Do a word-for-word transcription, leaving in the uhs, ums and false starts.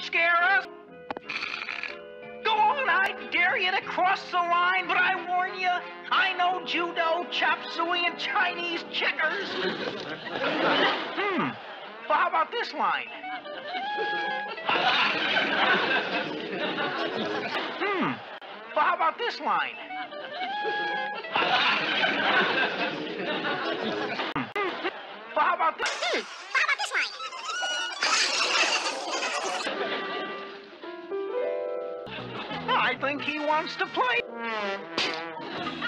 scare us. Go on, I dare you to cross the line, but I warn you, I know judo, chop suey, and Chinese checkers. Hmm. Well, how about this line? Hmm. Well, how about this line? Hmm. Well, how about this? Hmm. Well, how about this line? I think he wants to play.